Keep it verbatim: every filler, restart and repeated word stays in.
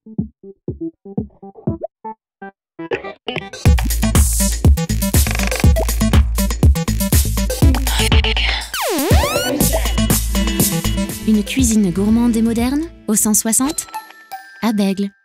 Une cuisine gourmande et moderne, au cent soixante, à Bègles.